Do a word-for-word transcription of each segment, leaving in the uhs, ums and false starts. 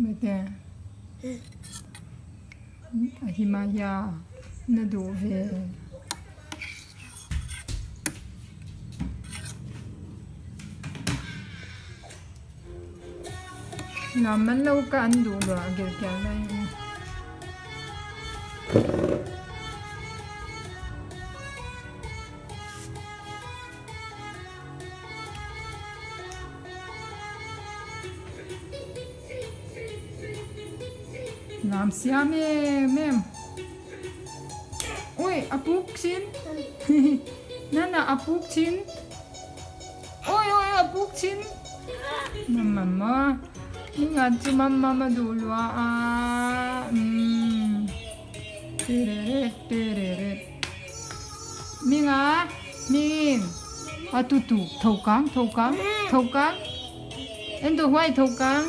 người ta Himalaya nó đổ về làm mình lâu cả ăn đủ rồi kiểu kiểu này làm xiêm em em ôi apuk chín nana apuk chín ôi ôi apuk chín mama ingat cuma mama dulu ah hmm tereret tereret minga min atutu thâu cang thâu cang thâu cang em đồ hoài thâu cang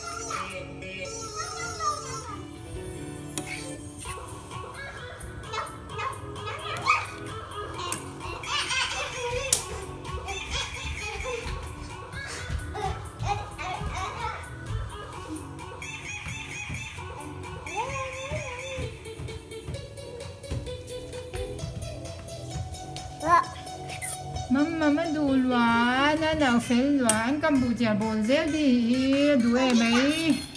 Mama madulwa na na fel wan Cambodia bol zel di du e mai